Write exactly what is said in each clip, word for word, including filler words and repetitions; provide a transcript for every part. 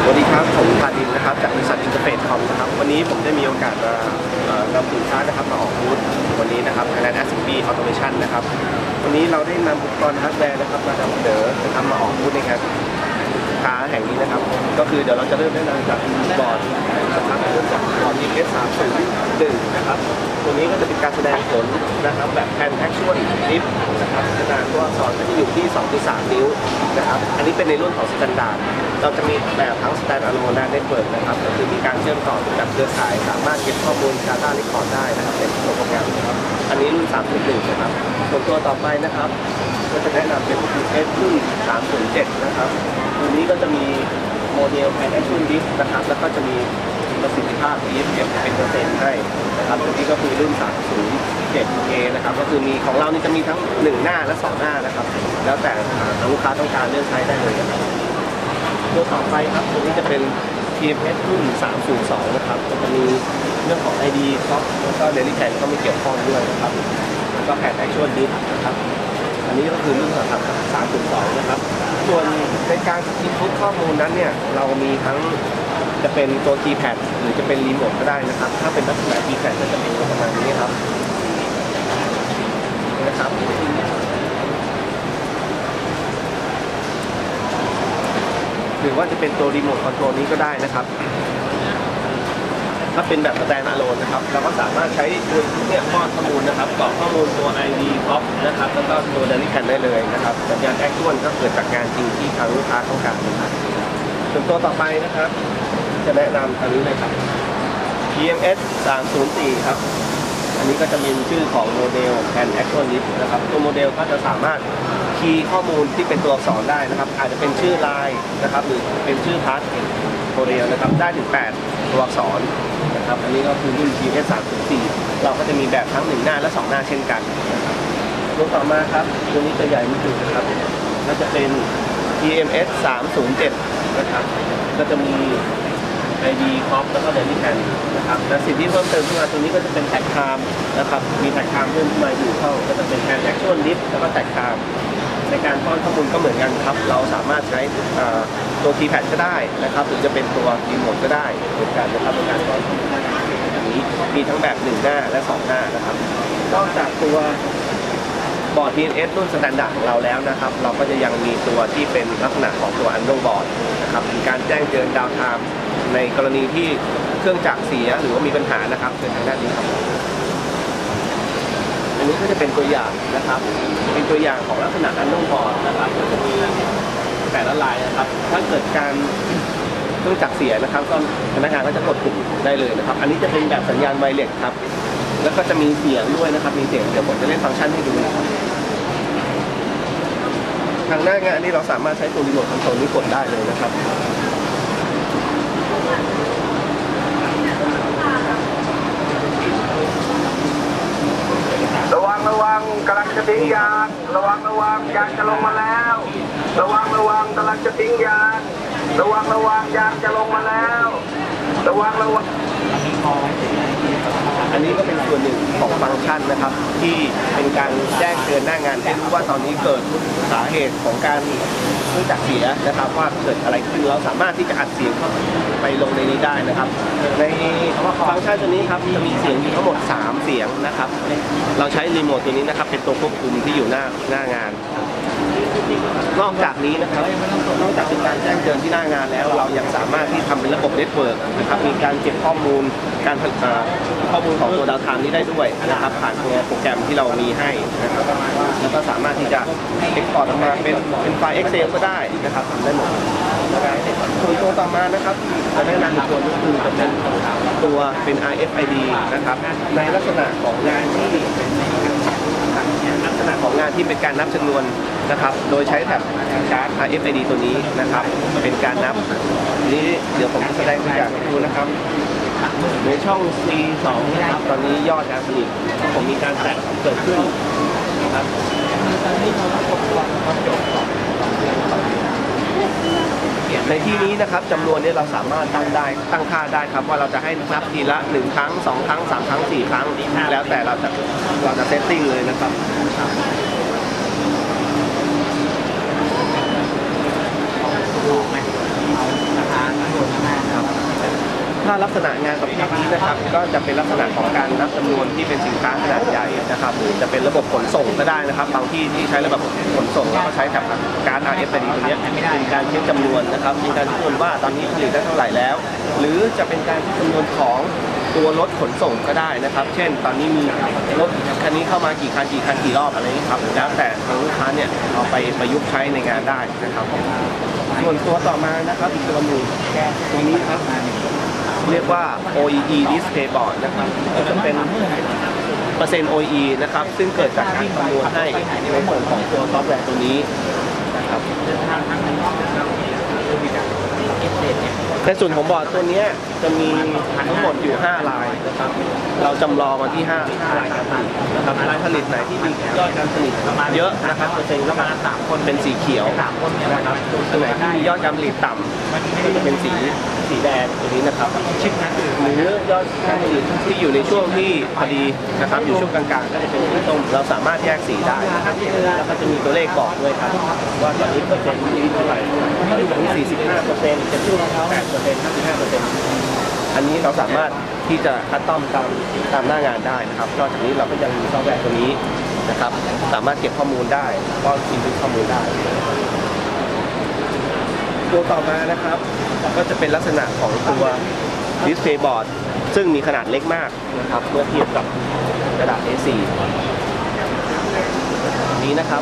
วัสดีครับผมพาดินนะครับจากบริษัทอินเตอร์เฟซคอมนะครับวันนี้ผมได้มีโอกาสมานำสินค้านะครับมาออกบูธวันนี้นะครับ Thailand Assembly Automation นะครับวันนี้เราได้นำอุปกรณ์ฮาร์ดแวร์นะครับมานำเสนอนะครับมาออกบูธในงานค้าแห่งนี้นะครับก็คือเดี๋ยวเราจะเริ่มแนะนำจากบอร์ดนะครับเริ่มจากบอร์ด อี เอส สามศูนย์หนึ่งนะครับตัวนี้ก็จะเป็นการแสดงผลนะครับแบบ Pan Actual Lift นะครับขนาดตัวอักษรก็จะอยู่ที่ สองจุดสาม นิ้วนะครับอันนี้เป็นในรุ่นของสแตนดาร์ดเราจะมีแบบทั้ง Standalone และ Network นะครับก็คือมีการเชื่อมต่อจากเครือข่ายสามารถเก็บข้อมูล Data Record ได้นะครับเป็นตัวโปรแกรมนะครับอันนี้รุ่น สามศูนย์หนึ่ง นะครับส่วนตัวต่อไปนะครับก็จะแนะนำเป็น อี เอส รุ่น สามศูนย์เจ็ด นะครับตัวนี้ก็จะมีโมเดล Pan Actual Lift นะครับแล้วก็จะมีประสิทธิภาพ อี เอฟ เอฟ เป็นเปอร์เซ็นต์ให้นะครับตัวนี้ก็คือรุ่น สามศูนย์เจ็ด เอ นะครับก็คือมีของเรานี่จะมีทั้งหนึ่งหน้าและสองหน้านะครับแล้วแต่ลูกค้าต้องการเลือกใช้ได้เลยนะครับตัวต่อไปครับตัวนี้จะเป็น ที เอ็ม เอส รุ่น สามศูนย์สอง นะครับก็จะมีเรื่องของ ไอ ดี ครับแล้วก็ Daily Plan ก็ไม่เกี่ยวข้องด้วยนะครับแล้วก็แผ่น Actual Lift นะครับอันนี้ก็คือรุ่นสามศูนย์สอง นะครับส่วนในการอินพุตข้อมูลนั้นเนี่ยเรามีทั้งจะเป็นตัว Keypad หรือจะเป็นรีโมทก็ได้นะครับถ้าเป็นลักษณะ Keypad ก็จะเป็นประมาณนี้ครับนะครับหรือว่าจะเป็นตัวรีโมทคอนโทรลนี้ก็ได้นะครับถ้าเป็นแบบ Standalone นะครับเราก็สามารถใช้ตัวเนี่ยป้อนข้อมูลนะครับกรอกข้อมูลตัว ไอ ดี ครอป นะครับแล้วก็ตัว Daily Plan ได้เลยนะครับสัญญาณ Actual ก็เกิดจากงานจริงที่ทางลูกค้าต้องการนะครับส่วนตัวต่อไปนะครับจะแนะนำอันนี้เลยครับ ที เอ็ม เอส สามศูนย์สี่ ครับอันนี้ก็จะมีชื่อของโมเดล Pan Actual Lift นะครับตัวโมเดลก็จะสามารถคีย์ข้อมูลที่เป็นตัวอักษรได้นะครับอาจจะเป็นชื่อไลน์นะครับหรือเป็นชื่อพาร์ทโมเดลนะครับได้ถึงแปดตัวอักษรนะครับอันนี้ก็คือรุ่น ที เอ็ม เอส สามศูนย์สี่ เราก็จะมีแบบทั้งหนึ่งหน้าและสองหน้าเช่นกันนะครับตัวต่อมาครับตัวนี้จะใหญ่นิดนึงนะครับก็จะเป็น ที เอ็ม เอส สามศูนย์เจ็ด นะครับก็จะมี ไอ ดี ครอป แล้วก็ Daily Plan นะครับและสิ่งที่เพิ่มเติมขึ้นมาตัวนี้ก็จะเป็นแท็กไทม์นะครับมีแท็กไทม์เพิ่มขึ้นมาอยู่เข้าก็จะเป็น Pan Actual Lift แล้วก็แท็กไทม์ในการป้อนข้อมูลก็เหมือนกันครับเราสามารถใช้ตัว Keypad ก็ได้นะครับหรือจะเป็นตัวรีโมทก็ได้เหมือนกันนะครับในการป้อนข้อมูลแบบนี้มีทั้งแบบหนึ่งหน้าและสองหน้านะครับนอกจากตัวบอร์ด ที เอ็ม เอส รุ่นสแตนดาร์ดของเราแล้วนะครับเราก็จะยังมีตัวที่เป็นลักษณะของตัว Under Board นะครับมีการแจ้งเตือนดาวไทม์ในกรณีที่เครื่องจักรเสียหรือว่ามีปัญหานะครับเชิญทางด้านนี้ครับอันนี้ก็จะเป็นตัวอย่างนะครับเป็นตัวอย่างของลักษณะ Under Board นะครับจะมีแต่ละลายนะครับถ้าเกิดการเครื่องจักรเสียนะครับก็พนักงานก็จะกดปุ่มได้เลยนะครับอันนี้จะเป็นแบบสัญญาณไวเลสครับแล้วก็จะมีเสียงด้วยนะครับมีเสียงเดี๋ยวผมจะเล่นฟังก์ชันให้ดูนะครับทางหน้างานนี้เราสามารถใช้ตัวรีโมทคอนโทรลนี้กดได้เลยนะครับระวังระวังกำลังจะทิ้งยางระวังระวังยางจะลงมาแล้วระวังระวังกำลังจะทิ้งยางระวังระวังยางจะลงมาแล้วระวังระวังอันนี้ก็เป็นส่วนหนึ่งของฟังก์ชันนะครับที่เป็นการแจ้งเตือนหน้างานให้รู้ว่าตอนนี้เกิดสาเหตุของการเครื่องจักรเสียนะครับว่าเกิดอะไรขึ้นเราสามารถที่จะอัดเสียงเข้าไปลงในนี้ได้นะครับในฟังก์ชันตัวนี้ครับจะมีเสียงอยู่ทั้งหมดสามเสียงนะครับเราใช้รีโมทตัวนี้นะครับเป็นตัวควบคุมที่อยู่หน้าหน้างานนอกจากนี้นะครับนอกจากเป็นการแจ้งเตือนที่หน้างานแล้วเรายังสามารถที่ทำเป็นระบบเน็ตเวิร์กนะครับมีการเก็บข้อมูลการข้อมูลของตัวดาวไทม์นี้ได้ด้วยนะครับผ่านตัวโปรแกรมที่เรามีให้นะครับแล้วก็สามารถที่จะเอ็กซ์พอร์ตออกมาเป็นเป็นไฟล์ Excel ก็ได้นะครับทำได้หมดส่วนตัวต่อมานะครับจะแนะนำอีกตัวนึงคือจะเป็นตัวเป็น อาร์ เอฟ ไอ ดี นะครับในลักษณะของงานที่ลักษณะของงานที่เป็นการนับจำนวนนะครับโดยใช้แท็บการ์ด อาร์ เอฟ ไอ ดี ตัวนี้นะครับเป็นการนับนี้เดี๋ยวผมจะแสดงตัวอย่างให้ดูนะครับในช่อง ซี สอง นะครับตอนนี้ยอดการผลิตผมมีการแตะเกิดขึ้นนะครับในที่นี้นะครับจำนวนนี้เราสามารถตั้งได้ตั้งค่าได้ครับว่าเราจะให้นับทีละหนึ่งครั้งสองครั้งสามครั้งสี่ครั้งแล้วแต่เราจะเราจะเซตติ้งเลยนะครับลักษณะงานประเภทนี้นะครับก็จะเป็นลักษณะของการนับจำนวนที่เป็นสินค้าขนาดใหญ่นะครับหรือจะเป็นระบบขนส่งก็ได้นะครับบางที่ที่ใช้ระบบขนส่งแล้วก็ใช้กับการ อาร์ เอฟ ไอ ดี ตัวนี้เป็นการเช็คจำนวนนะครับมีการเช็คจำนวนว่าตอนนี้ผลิตได้เท่าไหร่แล้วหรือจะเป็นการเช็คจำนวนของตัวรถขนส่งก็ได้นะครับเช่นตอนนี้มีรถคันนี้เข้ามากี่คันกี่คันกี่รอบอะไรนี้ครับแล้วแต่ทางลูกค้าเนี่ยเอาไปประยุกต์ใช้ในงานได้นะครับส่วนตัวต่อมานะครับอีกตัวหนึ่งตัวนี้ครับเรียกว่า โอ อี อี Display Board นะครับก็จะเป็นเปอร์เซ็นต์ โอ อี อี นะครับซึ่งเกิดจากการคำนวณให้ในส่วนของตัวซอฟต์แวร์ตัวนี้นะครับในส่วนของบอร์ดตัวนี้จะมีทั้งหมดอยู่ห้ารายนะครับเราจำลองมาที่ห้า ห้ารายการผลิตนะครับรายผลิตไหนที่มียอดการผลิตเยอะนะครับเปอร์เซ็นต์ก็มาสามคนเป็นสีเขียวนะครับอันไหนที่มียอดการผลิตต่ำก็จะเป็นสีสีแดงตัวนี้นะครับหรือยอดการผลิตที่อยู่ในช่วงที่พอดีนะครับอยู่ช่วงกลางๆก็จะเป็นสีส้มเราสามารถแยกสีได้นะครับแล้วก็จะมีตัวเลขบอกด้วยครับว่าตอนนี้เปอร์เซ็นต์ที่เท่าไหร่อยู่ที่สี่สิบห้าเปอร์เซ็นต์จะช่วงแปดเปอร์เซ็นต์ห้าสิบห้าเปอร์เซ็นต์อันนี้เราสามารถที่จะคัสตอมตามตามหน้างานได้นะครับนอกจากนี้เราก็ยังมีซอฟต์แวร์ตัวนี้นะครับสามารถเก็บข้อมูลได้ก็อินพุตข้อมูลได้ตัวต่อมานะครับก็จะเป็นลักษณะของตัว Display Board ซึ่งมีขนาดเล็กมากนะครับเมื่อเทียบกับกระดาษ เอ โฟร์ นี้นะครับ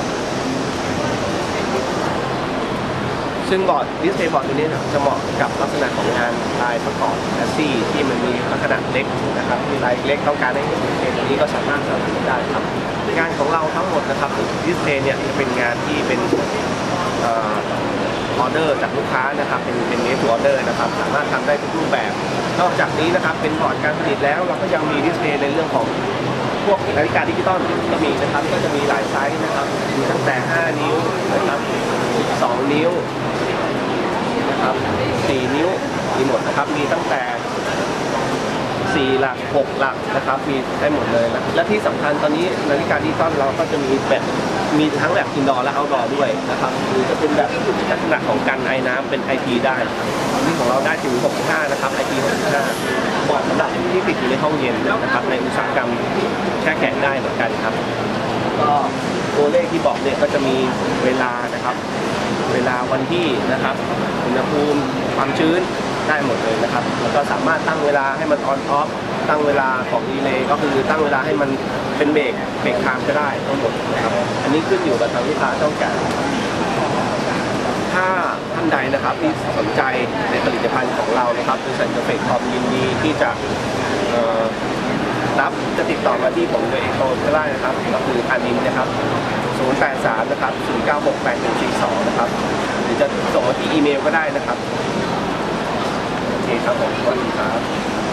ซึ่งบอร์ด Display Board ตัวนี้จะเหมาะกับลักษณะของงานลายประกอบแอสซี่ที่มันมีขนาดเล็กนะครับมีลายเล็กต้องการให้เห็นดิสเพลย์ตัวนี้ก็สามารถทำได้ครับงานของเราทั้งหมดนะครับดิสเพลย์เนี่ยจะเป็นงานที่เป็นออเดอร์จากลูกค้านะครับเป็นเป็นเมสออเดอร์นะครับสามารถทำได้ทุกรูปแบบนอกจากนี้นะครับเป็นบอร์ดการผลิตแล้วเราก็ยังมีดิสเพลย์ในเรื่องของพวกนาฬิกาดิจิตอลก็มีนะครับก็จะมีหลายไซส์นะครับมีตั้งแต่ห้านิ้วนะครับสองนิ้วนะครับสี่นิ้วมีหมดนะครับมีตั้งแต่สี่หลักหกหลักนะครับมีได้หมดเลยนะและที่สำคัญตอนนี้นาฬิกาดิจิตอลเราก็จะมีแบบมีทั้งแบบอินดอร์และเอาท์ดอร์ด้วยนะครับหรือจะเป็นแบบลักษณะของกันไอ้น้ำเป็น ไอ พี ได้นี่ของเราได้ถึงหกสิบห้านะครับ ไอ พี หกสิบห้าเหมาะสำหรับที่ติดอยู่ในห้องเย็นนะครับในอุตสาหกรรมแช่แข็งได้เหมือนกันครับก็ตัวเลขที่บอกเนี่ยก็จะมีเวลานะครับเวลาวันที่นะครับอุณหภูมิความชื้นได้หมดเลยนะครับแล้วก็สามารถตั้งเวลาให้มันออนออฟตั้งเวลาของดีเลย์ก็คือตั้งเวลาให้มันเป็นเบรกเบรกไทม์ก็ได้ทั้งหมดนะครับอันนี้ขึ้นอยู่กับทางลูกค้าต้องการถ้าท่านใดนะครับที่สนใจในผลิตภัณฑ์ของเรานะครับบริษัทเกษตรคอมยินดีที่จะรับจะติดต่อมาที่ผมโดยเองก็ได้นะครับก็คืออานินนะครับศูนย์ แปด สามนะครับศูนย์ เก้า หก แปด หนึ่ง สี่ สองนะครับหรือจะส่งมาที่อีเมลก็ได้นะครับโอเคครับผมสวัสดีครับ